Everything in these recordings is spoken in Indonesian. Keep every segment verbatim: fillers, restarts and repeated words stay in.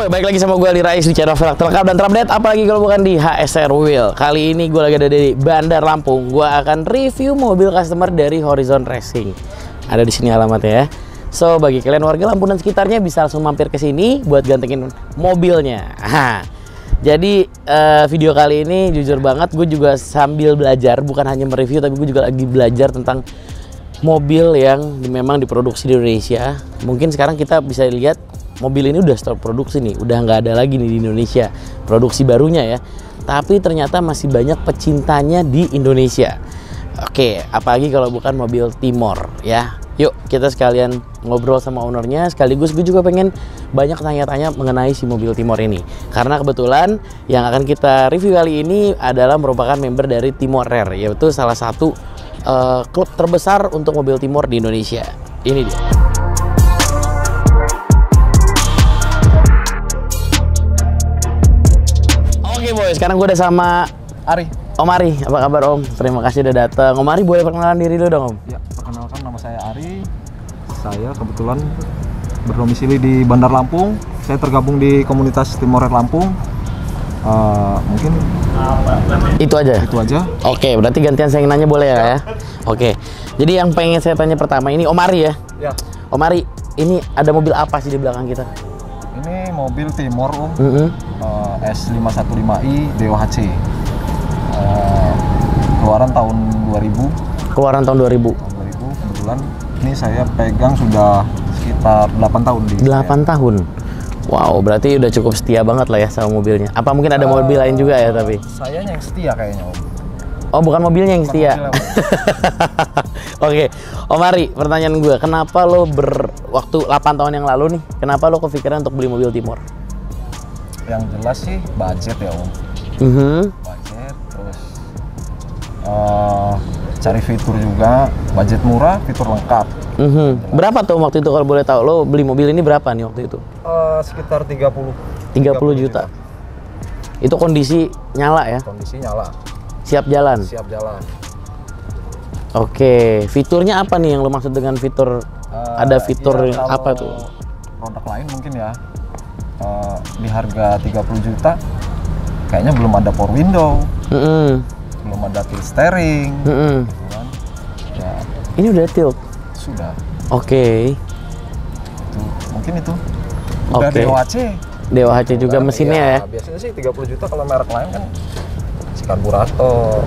boy, balik lagi sama gue Ali Rais di channel Velg Terlengkap dan terupdate, apalagi kalau bukan di H S R Wheel. Kali ini gue lagi ada di Bandar Lampung. Gue akan review mobil customer dari Horizon Racing. Ada di sini alamatnya ya. So, bagi kalian warga Lampung dan sekitarnya bisa langsung mampir ke sini buat gantengin mobilnya. Aha. Jadi uh, video kali ini jujur banget gue juga sambil belajar, bukan hanya mereview tapi gue juga lagi belajar tentang mobil yang memang diproduksi di Indonesia. Mungkin sekarang kita bisa lihat mobil ini udah stop produksi nih, udah nggak ada lagi nih di Indonesia produksi barunya ya. Tapi ternyata masih banyak pecintanya di Indonesia. Oke, apalagi kalau bukan mobil Timor ya. Yuk kita sekalian ngobrol sama ownernya, sekaligus gue juga pengen banyak tanya-tanya mengenai si mobil Timor ini. Karena kebetulan yang akan kita review kali ini adalah merupakan member dari Timor Rare, yaitu salah satu uh, klub terbesar untuk mobil Timor di Indonesia. Ini dia. Oke boy, sekarang gue udah sama Ari. Om Ari. Apa kabar Om? Terima kasih udah datang. Om Ari, boleh perkenalan diri dulu dong Om? Ya, perkenalkan nama saya Ari. Saya kebetulan berdomisili di Bandar Lampung. Saya tergabung di komunitas Timor Lampung. Uh, mungkin itu aja. Itu aja. Oke, berarti gantian saya nanya boleh ya? Ya. Oke. Jadi yang pengen saya tanya pertama ini Om Ari ya? Ya. Om Ari, ini ada mobil apa sih di belakang kita? Ini mobil Timor Om. Mm -hmm. uh, S lima satu lima i D O H C. Uh, keluaran tahun dua ribu. Keluaran tahun dua ribu. Tahun dua ribu. Kebetulan ini saya pegang sudah sekitar delapan tahun di delapan tahun. Wow, berarti udah cukup setia banget lah ya sama mobilnya. Apa mungkin ada uh, mobil lain juga ya tapi? Sayanya yang setia kayaknya Om. Oh, bukan mobilnya yang Bukan setia. mobilnya, Oke, Om Ari, pertanyaan gue, kenapa lo ber waktu delapan tahun yang lalu nih, kenapa lo kepikiran untuk beli mobil Timor? Yang jelas sih budget ya Om. Mm-hmm. Budget, terus uh, cari fitur juga, budget murah, fitur lengkap. Mm-hmm. Berapa tuh waktu itu kalau boleh tahu? Lo beli mobil ini berapa nih waktu itu? Uh, sekitar tiga puluh. tiga puluh juta. Itu kondisi nyala ya? Kondisi nyala. Siap jalan? Siap jalan. Oke, fiturnya apa nih yang lo maksud dengan fitur? Uh, ada fitur iya, apa tuh? Produk lain mungkin ya, uh, di harga tiga puluh juta, kayaknya belum ada power window, mm-hmm. belum ada tilt steering, mm-hmm. gitu kan. Ya, ini udah tilt? Sudah. Oke. Itu, mungkin itu. Udah okay. D O H C. D O H C juga Udah, mesinnya ya, ya? Biasanya sih tiga puluh juta, kalau merek lain kan si karburator.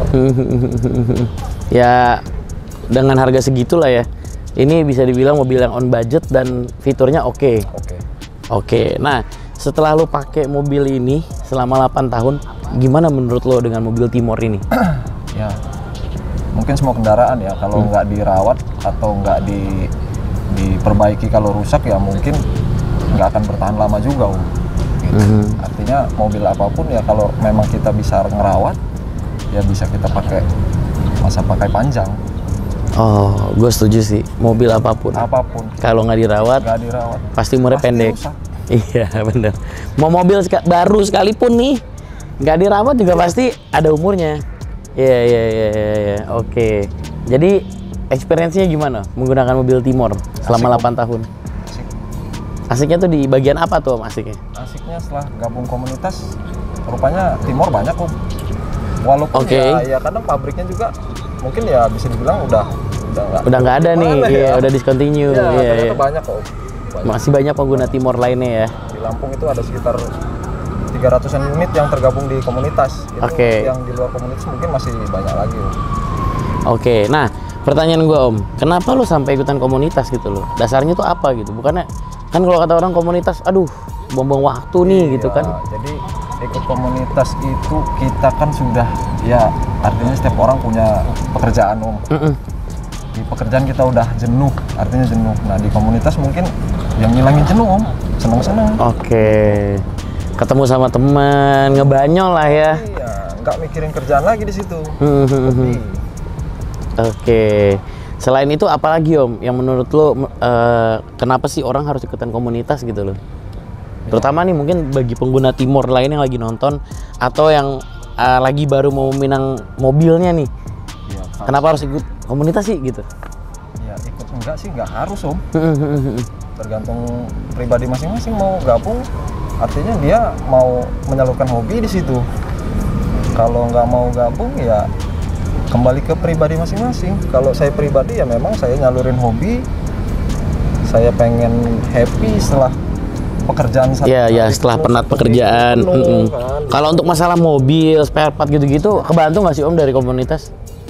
Ya, dengan harga segitulah ya. Ini bisa dibilang mobil yang on budget dan fiturnya oke. Okay. Oke. Okay. Oke. Okay. Nah, setelah lo pakai mobil ini selama delapan tahun, gimana menurut lo dengan mobil Timor ini? Ya, mungkin semua kendaraan ya, kalau hmm. nggak dirawat atau nggak di diperbaiki, kalau rusak ya mungkin nggak akan bertahan lama juga Om. Gitu. Hmm. Artinya mobil apapun ya kalau memang kita bisa ngerawat, ya bisa kita pakai masa pakai panjang. Oh, gue setuju sih. Mobil apapun. Apapun. Kalau nggak dirawat, nggak dirawat, pasti umurnya pasti pendek. Rusak. Iya bener. Mau mobil seka baru sekalipun nih, nggak dirawat juga pasti ada umurnya. Iya iya iya iya. Oke. Jadi experience-nya gimana menggunakan mobil Timor selama delapan tahun? Asik. Asiknya tuh di bagian apa tuh Om asiknya? Asiknya setelah gabung komunitas, rupanya Timor banyak Om. Walaupun okay. ya, ya kadang pabriknya juga mungkin ya bisa dibilang udah udah nggak udah nggak ada nih, ya. Iya udah discontinue. Ya, iya, ternyata iya. banyak kok. Banyak. Masih banyak pengguna Timor lainnya ya. Di Lampung itu ada sekitar tiga ratusan unit yang tergabung di komunitas. Itu okay. yang di luar komunitas mungkin masih banyak lagi. Om. Oke, okay. Nah pertanyaan gue Om, kenapa lo sampai ikutan komunitas gitu loh? Dasarnya tuh apa gitu? Bukannya kan kalau kata orang komunitas, aduh, buang-buang waktu nih iya, gitu kan? Jadi ikut komunitas itu kita kan sudah ya artinya setiap orang punya pekerjaan Om. Mm -mm. Di pekerjaan kita udah jenuh, artinya jenuh. Nah di komunitas mungkin yang ngilangin jenuh Om, seneng-seneng. Oke, okay. Ketemu sama teman, ngebanyol lah ya. Iya, nggak mikirin kerjaan lagi di situ. Mm -hmm. Oke, okay. Selain itu apalagi Om yang menurut lo uh, kenapa sih orang harus ikutan komunitas gitu loh? Terutama nih mungkin bagi pengguna Timor lain yang lagi nonton atau yang uh, lagi baru mau minang mobilnya nih. Ya, kenapa harus ikut komunitas sih gitu? Ya ikut enggak sih, nggak harus Om. Tergantung pribadi masing-masing mau gabung artinya dia mau menyalurkan hobi di situ. Kalau nggak mau gabung ya kembali ke pribadi masing-masing. Kalau saya pribadi ya memang saya nyalurin hobi, saya pengen happy setelah pekerjaan saya. Iya, ya setelah penat pekerjaan. penuh, Mm-mm. kan. Kalau untuk masalah mobil, spare part gitu-gitu, kebantu nggak sih Om dari komunitas?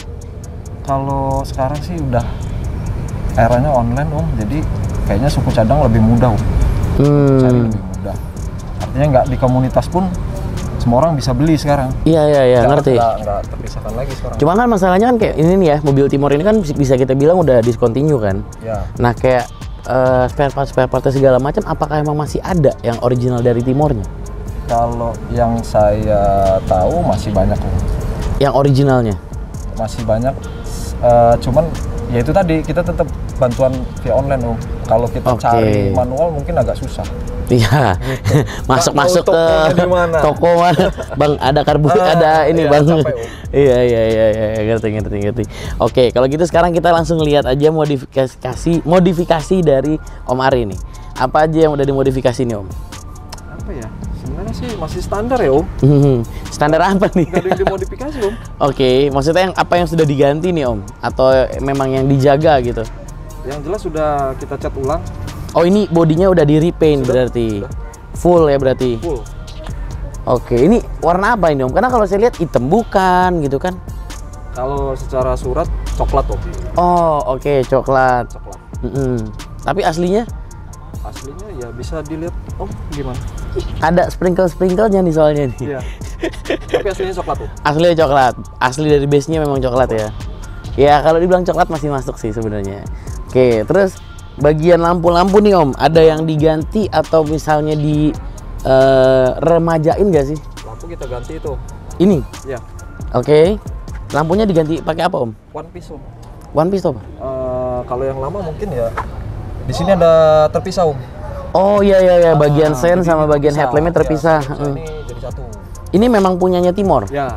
Kalau sekarang sih udah eranya online Om, jadi kayaknya suku cadang lebih mudah Om. Cari Hmm. lebih mudah. Artinya nggak di komunitas pun semua orang bisa beli sekarang. Iya, iya, iya, Nggak- ngerti. nggak- nggak terpisahkan lagi sekarang. Cuma kan masalahnya kan kayak ini nih ya, mobil Timor ini kan bisa kita bilang udah discontinue kan. Ya, Nah kayak eh, spare part spare partnya segala macam, apakah emang masih ada yang original dari Timornya? kalau yang saya tahu masih banyak Om. Yang originalnya? Masih banyak. Eh, cuman ya itu tadi kita tetap bantuan via online Om. Kalau kita Oke. cari manual mungkin agak susah. Iya, masuk-masuk Tahu ke tokonya di mana? toko mana, bang ada karbu, Ah, ada ini iya, bang. capek, Om. Iya iya iya iya ngerti ngerti ngerti. Oke, kalau gitu sekarang kita langsung lihat aja modifikasi modifikasi dari Om Ari nih. Apa aja yang udah dimodifikasi nih Om? Apa ya? Sebenarnya sih masih standar ya Om. Standar apa nih? Nggak ada yang dimodifikasi Om. Oke, maksudnya yang apa yang sudah diganti nih Om? Atau memang yang dijaga gitu? Yang jelas sudah kita cat ulang Oh ini bodinya udah di repaint Sudah, berarti, sudah. full ya berarti. full. Oke, ini warna apa ini Om? Karena kalau saya lihat hitam bukan gitu kan? Kalau secara surat coklat Om. Oh oke coklat. Coklat. Mm-mm. Tapi aslinya Aslinya ya bisa dilihat Om gimana? ada sprinkle-sprinklenya nih soalnya nih. Iya. Tapi aslinya coklat Om. Aslinya coklat, asli dari base-nya memang coklat ya. Ya kalau dibilang coklat masih masuk sih sebenarnya. Oke, terus bagian lampu-lampu nih Om, ada yang diganti atau misalnya di eh, remajain nggak sih? Lampu kita ganti itu. Ini, Ya, oke. Lampunya diganti pakai apa Om? one piece Om. One piece tuh apa? Eh, kalau yang lama mungkin ya di sini ada terpisah Om. Oh iya iya iya, bagian Ah, sen jadi sama ini bagian headlampnya terpisah. Ya, Mm. ini jadi satu. Ini memang punyanya Timor. Ya,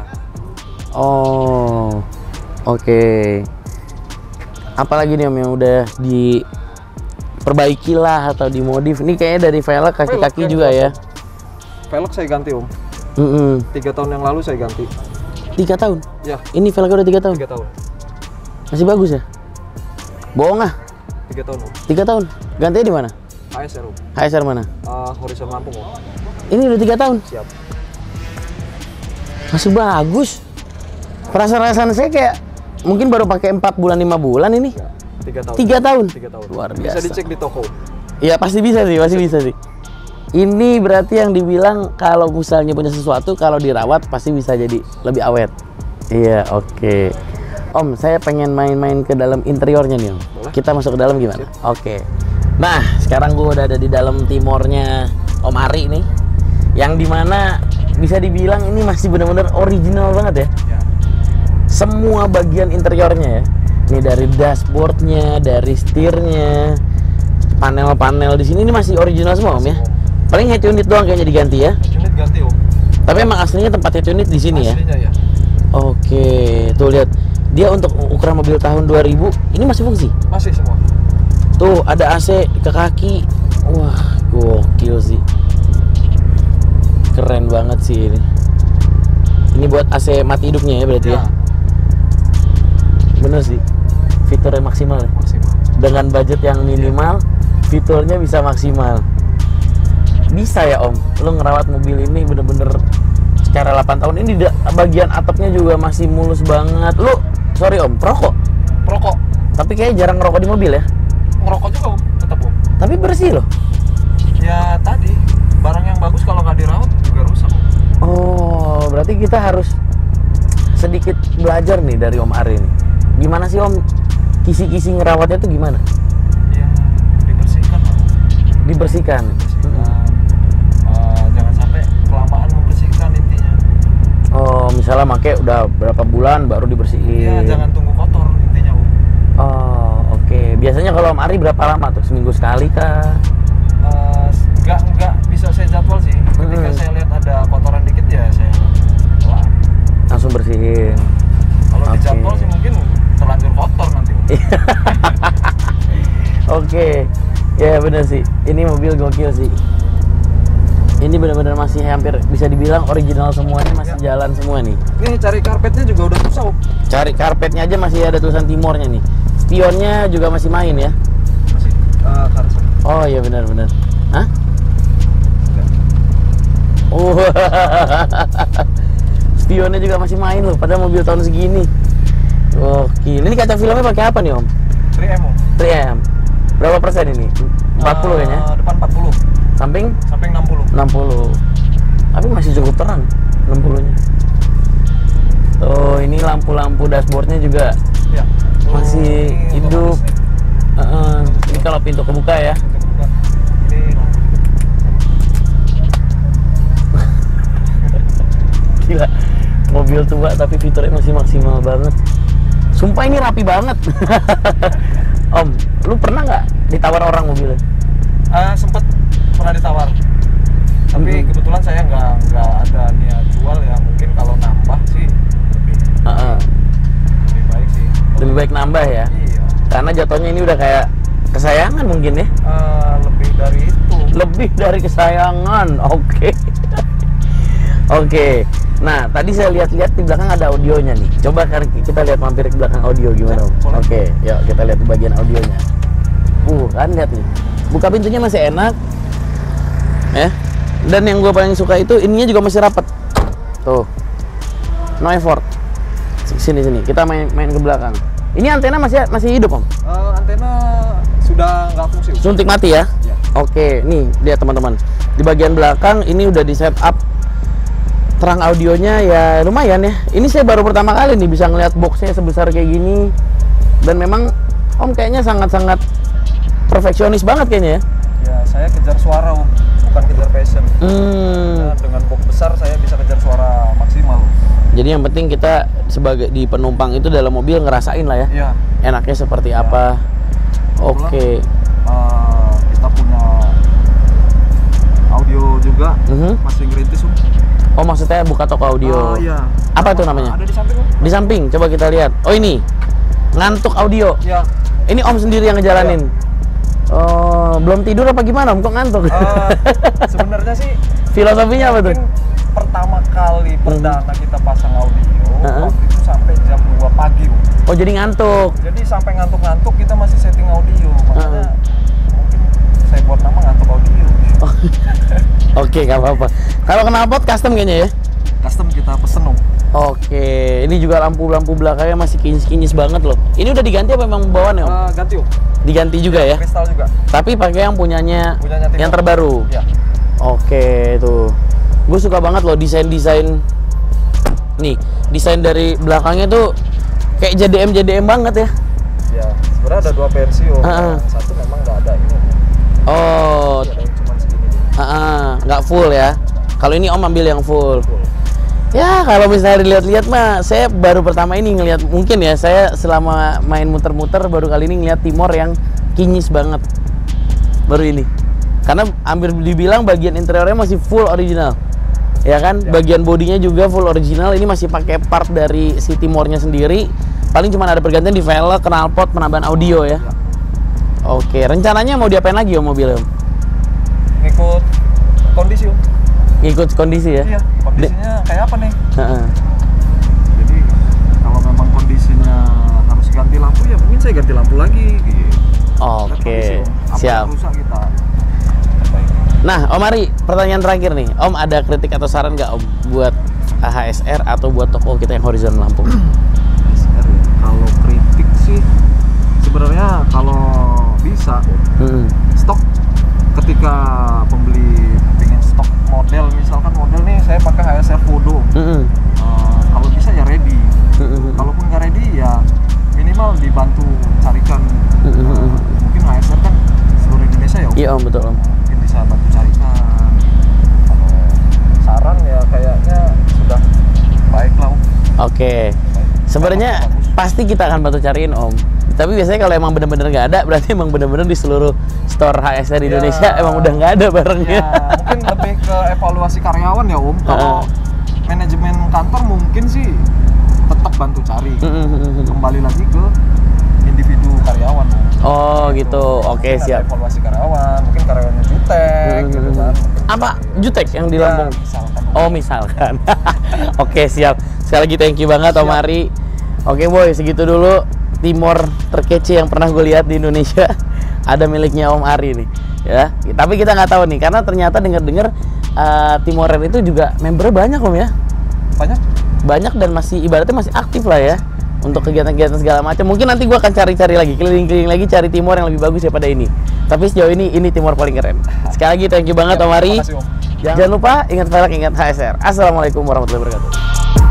Oh, oke. Apalagi nih Om yang udah diperbaiki lah atau dimodif? Ini kayaknya dari velg kaki-kaki Velg, juga ya. velg saya ganti Om. Mm-mm. Tiga tahun yang lalu saya ganti. Tiga tahun. Ya, Ini velgnya udah tiga tahun. tiga tahun. Masih bagus ya? Bohong ah. Tiga tahun Om. Tiga tahun. Gantinya di mana? H S R Om. H S R mana? Eh, Horizon Lampung Om. Ini udah tiga tahun. Siap. Masih bagus. Perasaan-perasaan saya kayak mungkin baru pakai empat bulan lima bulan ini. Ya, tiga tahun. Tiga tahun. Tiga tahun. Luar Bisa biasa. dicek di toko. Iya pasti bisa sih, pasti bisa sih. Ini berarti yang dibilang kalau misalnya punya sesuatu kalau dirawat pasti bisa jadi lebih awet. Iya, oke. Om, saya pengen main-main ke dalam interiornya nih Om. Boleh. Kita masuk ke dalam gimana? Oke. Nah, sekarang gue udah ada di dalam Timornya Om Ari nih. Yang dimana bisa dibilang ini masih benar-benar original banget ya. Ya. Semua bagian interiornya ya. Ini dari dashboardnya, dari setirnya, panel-panel di sini ini masih original semua Om ya. Paling head unit doang kayaknya diganti ya. Unit ganti Om. Tapi emang aslinya tempat head unit di sini ya. Aslinya ya. Oke, tuh lihat. Dia untuk ukuran mobil tahun dua ribu ini masih fungsi. Masih semua. Tuh ada A C ke kaki. Wah, gokil sih. Keren banget sih ini. Ini buat A C mati hidupnya ya berarti ya. Ya, Bener sih. Fiturnya maksimal ya. maksimal. Dengan budget yang minimal, fiturnya bisa maksimal. Bisa ya Om, lu ngerawat mobil ini bener-bener secara delapan tahun ini da- bagian atapnya juga masih mulus banget. Lu, sorry Om, perokok? Perokok. Tapi kayaknya jarang ngerokok di mobil ya? Ngerokok juga Om, tetap Om. Tapi bersih loh. Ya tadi, barang yang bagus kalau nggak dirawat juga rusak Om. Oh, berarti kita harus sedikit belajar nih dari Om Ari nih. Gimana sih Om, kisi-kisi ngerawatnya tuh gimana? Ya, dibersihkan Om. Dibersihkan. Dibersihkan. Eh, jangan sampai kelamaan membersihkan intinya. Oh, misalnya make udah berapa bulan baru dibersihin. Iya, jangan tunggu kotor intinya Om. Oh, oke. Biasanya kalau Om Ari berapa lama tuh? Seminggu sekali kah? Eh, nggak nggak bisa saya jadwal sih. Ketika Hmm. saya lihat ada kotoran dikit ya saya wah. Langsung bersihin. Kalau Oke. dijadwal sih mungkin terlanjur kotor nanti. Om. Oke. Ya bener sih. Ini mobil gokil sih. Ini benar-benar masih hampir bisa dibilang original semuanya, masih ya. Jalan semua nih. Ini cari karpetnya juga udah susah, Om. Cari karpetnya aja masih ada tulisan Timornya nih. Spionnya juga masih main ya? Masih. Uh, oh iya benar-benar. Hah? Oh, spionnya juga masih main loh, padahal mobil tahun segini. Oke, ini kaca filmnya pakai apa nih Om? tiga M Om. tiga M. Berapa persen ini? empat puluh uh, kayaknya? Depan empat puluh. Samping? Samping enam puluh. enam puluh. Tapi masih cukup terang enam puluh-nya. Tuh, ini lampu-lampu dashboardnya juga ya. Oh, masih hidup. Uh -uh. Ini kalau pintu kebuka ya. Pintu kebuka. Ini gila. Mobil tua tapi fiturnya masih maksimal banget. Sumpah ini rapi banget. Om, lu pernah nggak ditawar orang mobilnya? Uh, sempet pernah ditawar. Tapi hmm. kebetulan saya nggak nggak ada niat jual ya. Mungkin kalau nambah sih lebih, uh -uh. lebih baik sih. Lebih baik nambah ya? Iya. Karena jatuhnya ini udah kayak kesayangan mungkin ya? Uh, lebih dari itu. Lebih dari kesayangan, oke. Okay. Oke. Okay. Nah, tadi saya lihat-lihat di belakang ada audionya nih. Coba kita lihat mampir ke belakang audio gimana, Om? Oke, okay, yuk kita lihat di bagian audionya. Uh, kan lihat nih. Buka pintunya masih enak. Ya. Dan yang gue paling suka itu ininya juga masih rapat. Tuh. No effort. Sini sini. Kita main main ke belakang. Ini antena masih masih hidup, Om? Uh, antena sudah nggak fungsi. Suntik mati ya? Ya. Oke, nih lihat teman-teman. Di bagian belakang ini udah di setup terang audionya ya lumayan ya. Ini saya baru pertama kali nih bisa ngeliat boxnya sebesar kayak gini. Dan memang Om kayaknya sangat-sangat perfeksionis banget kayaknya ya. Ya saya kejar suara Om, bukan kejar passion. Hmm. Nah, dengan box besar saya bisa kejar suara maksimal. Jadi yang penting kita sebagai di penumpang itu dalam mobil ngerasain lah ya. Iya. Enaknya seperti ya. Apa. Oke. Okay. Uh, kita punya audio juga, uh-huh. masih ngerintis Om. Oh maksudnya buka toko audio? Oh iya. Apa itu namanya? Ada di samping Om. Di samping, coba kita lihat. Oh ini, ngantuk audio. Iya. Ini Om sendiri yang ngejalanin? Iya. Oh, belum tidur apa gimana Om? Kok ngantuk? Uh, sebenarnya sih filosofinya apa tuh? Pertama kali perdana kita pasang audio, uh-huh. waktu itu sampai jam dua pagi Om. Oh jadi ngantuk? Jadi sampai ngantuk-ngantuk kita masih setting audio. Makanya uh-huh. mungkin saya buat nama ngantuk audio. Oh. Oke, nggak apa-apa. Kalau knalpot custom kayaknya ya? Custom kita pesen Om. Oke, ini juga lampu-lampu belakangnya masih kinyis-kinyis banget loh. Ini udah diganti apa memang bawaan ya Om? Uh, ganti Om. Diganti juga ya? Kristal juga. Tapi pakai yang punyanya, punyanya yang terbaru? Ya. Oke, tuh. Gue suka banget loh desain-desain. Nih, desain dari belakangnya tuh kayak J D M J D M banget ya? Ya, sebenarnya ada dua versi Om. Uh-uh. Satu memang nggak ada ini. Oh. Ah, nggak full ya. Kalau ini Om ambil yang full. full. Ya, kalau misalnya dilihat-lihat mah, saya baru pertama ini ngelihat, mungkin ya, saya selama main muter-muter baru kali ini ngelihat Timor yang kinyis banget. Baru ini. Karena hampir dibilang bagian interiornya masih full original. Ya kan? Ya. Bagian bodinya juga full original. Ini masih pakai part dari si Timornya sendiri. Paling cuma ada pergantian di velg, knalpot, penambahan audio ya. ya. Oke, rencananya mau diapain lagi Om mobilnya Om? Ngikut kondisi Om. Ngikut kondisi ya? Iya, kondisinya De kayak apa nih? Uh-uh. Jadi kalau memang kondisinya harus ganti lampu ya mungkin saya ganti lampu lagi gitu. Oke, okay. Siap. Rusak kita. Nah Om Ari, pertanyaan terakhir nih. Om ada kritik atau saran nggak Om buat H S R atau buat toko kita yang Horizon Lampung? H S R ya, kalau kritik sih sebenarnya kalau bisa hmm. stok ketika pembeli pengen stok model, misalkan model nih saya pakai H S R Vodo, mm-hmm. uh, kalau bisa ya ready, mm-hmm. kalaupun nggak ready ya minimal dibantu carikan, mm-hmm. uh, mungkin H S R kan seluruh Indonesia ya Om? Iya Om, betul Om. Mungkin bisa bantu carikan. Kalau saran ya kayaknya sudah baik lah Om. Oke, sebenarnya pasti kita akan bantu cariin Om. Tapi biasanya kalau emang bener-bener nggak ada, berarti emang bener-bener di seluruh store H S R di Indonesia ya, emang udah nggak ada barangnya. Ya, mungkin lebih ke evaluasi karyawan ya Om. Kalau uh. manajemen kantor mungkin sih tetap bantu cari. Kembali lagi ke individu karyawan. Oh gitu, gitu. Oke okay, siap. Evaluasi karyawan, mungkin karyawannya jutek, gitu kan. apa Jutek yang di Ya, Lampung? misalkan. Oh misalkan. Oke siap. Sekali lagi thank you banget Om Siap. Ari. Oke boy, segitu dulu Timor terkece yang pernah gue lihat di Indonesia. Ada miliknya Om Ari nih. Ya, tapi kita nggak tahu nih karena ternyata dengar-dengar uh, Timorer itu juga membernya banyak Om ya. Banyak? Banyak dan masih ibaratnya masih aktif lah ya untuk kegiatan-kegiatan segala macam. Mungkin nanti gua akan cari-cari lagi, keliling-keliling lagi cari Timor yang lebih bagus daripada ini. Tapi sejauh ini ini Timor paling keren. Sekali lagi thank you banget Ya, Om Ari. terima kasih, Om. Jangan lupa ingat velg, ingat H S R. Assalamualaikum warahmatullahi wabarakatuh.